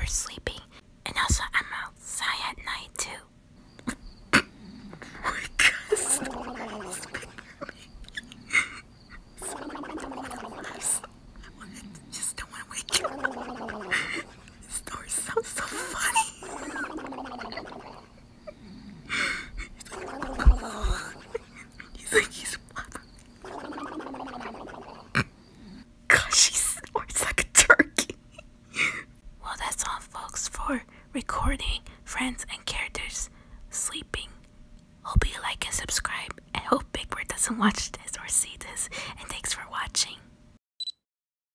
sleeping. And also, I'm outside at night too. Just don't want to wake you. This story sounds so funny. He's like, he's gosh, he snores like a turkey. Well, that's all, folks, for recording friends and characters sleeping. Hope you like and subscribe, and hope Big Bird doesn't watch this or see this. And thanks for watching.